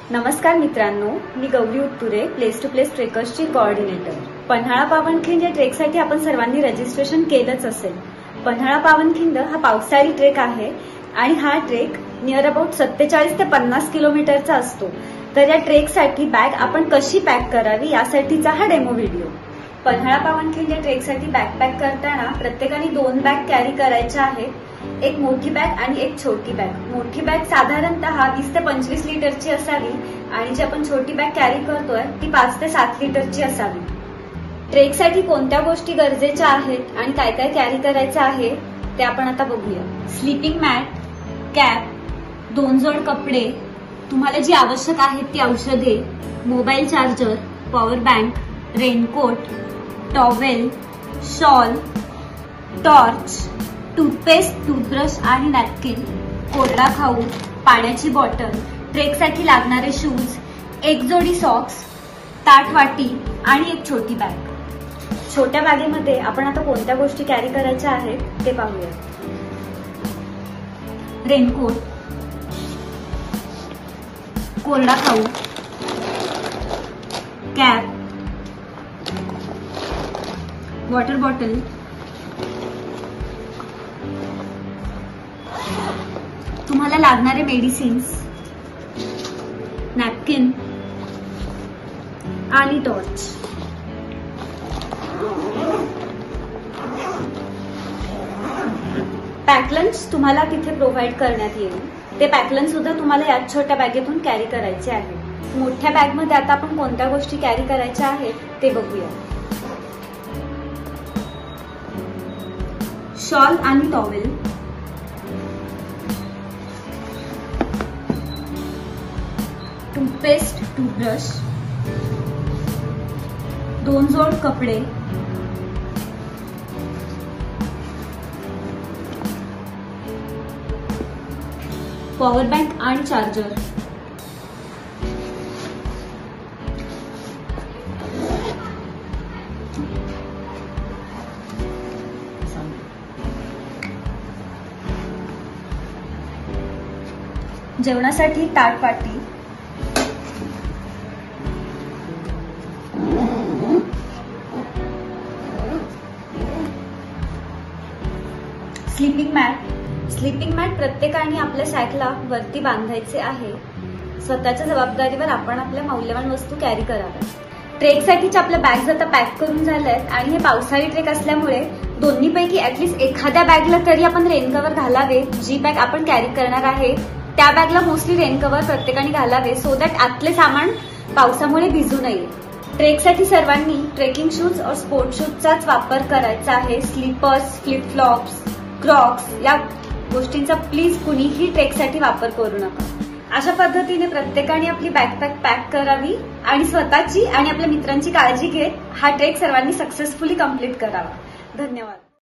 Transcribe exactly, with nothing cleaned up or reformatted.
नमस्कार मित्रांनो, मी Gauri Utture, place to place ट्रेकर्सची कोऑर्डिनेटर। पन्हाळा पावनखिंड या ट्रेकसाठी आपण सर्वांनी रजिस्ट्रेशन केलंच असेल। पन्हाळा पावनखिंड हा पावसाळी ट्रेक आहे आणि हा ट्रेक नियर अबाउट सत्तेचाळीस ते पन्नास किलोमीटरचा असतो। तर या ट्रेकसाठी बॅग आपण कशी पॅक करावी यासाठीचा हा डेमो व्हिडिओ। पन्हाळा पावनखिंड या ट्रेकसाठी बॅग पॅक करताना प्रत्येकाने दोन बॅग कॅरी करायच्या आहेत, एक मोठी बॅग आणि एक छोटी बॅग। मोठी बॅग साधारणतः वीस ते पंचवीस लिटरची असावी आणि जी आपण छोटी बॅग कॅरी करतोय ती पाच ते सात लिटरची असावी। ट्रेकसाठी कोणत्या गोष्टी गरजेच्या आहेत आणि काय काय कॅरी करायचं आहे ते आपण आता बघूया। स्लीपिंग मॅट, कॅप, दोन जोड कपडे, तुम्हाला जी आवश्यक आहेत ती औषधे, mobile charger, power bank, raincoat, towel, shawl, torch, toothpaste, toothbrush आणि नॅपकिन, कोरडा खाऊ, पाण्याची बॉटल, ट्रेकसाठी लागणारे शूज, एक जोडी सॉक्स, ताटवाटी आणि एक छोटी बॅग। छोट्या बॅगेमध्ये आपण आता कोणत्या गोष्टी कॅरी करायच्या आहेत ते पाहूया। रेनकोट, कोरडा खाऊ, कॅप, वॉटर बॉटल, तुम्हाला लागणारे मेडिसिन्स, नॅपकिन आणि टॉर्च। पॅकलंच तुम्हाला तिथे प्रोव्हाइड करण्यात येईल। ते पॅकलंच सुद्धा तुम्हाला याच छोट्या बॅगेतून कॅरी करायचे आहे। मोठ्या बॅग मध्ये आता आपण कोणत्या गोष्टी कॅरी करायच्या आहेत ते बघूया। शॉल आणि टॉवेल, टूथपेस्ट, टूथब्रश, दोन जोड कपडे, पॉवर बँक आणि चार्जर, जेवणासाठी ताटपाटी, स्लीपिंग मॅट। स्लीपिंग मॅट प्रत्येकाने आपल्या सॅकला वरती बांधायचे आहे। स्वतःच्या जबाबदारीवर आपण आपल्या मौल्यवान वस्तू कॅरी कराव्यात। ट्रेकसाठीच्या आपल्या बॅग्स आता पॅक करून झाल्यात आणि हे पावसाळी ट्रेक असल्यामुळे दोन्हीपैकी ऍटलीस्ट एखाद्या बॅगला तरी आपण रेन कव्हर घालावे। जी बॅग आपण कॅरी करणार आहे त्या बॅगला मोस्टली रेन कव्हर प्रत्येकाने घालावे, सो दॅट आतले सामान पावसामुळे भिजू नये। ट्रेकसाठी सर्वांनी ट्रेकिंग शूज और स्पोर्ट शूजचाच वापर करायचा आहे। स्लीपर्स, फ्लिप फ्लॉप्स, क्रॉक्स या गोष्टींचा प्लीज कुणीही ट्रेकसाठी वापर करू नका। अशा पद्धतीने प्रत्येकाने आपली बॅकपॅक पॅक करावी आणि स्वतःची आणि आपल्या मित्रांची काळजी घेत हा ट्रेक सर्वांनी सक्सेसफुली कंप्लीट करावा। धन्यवाद।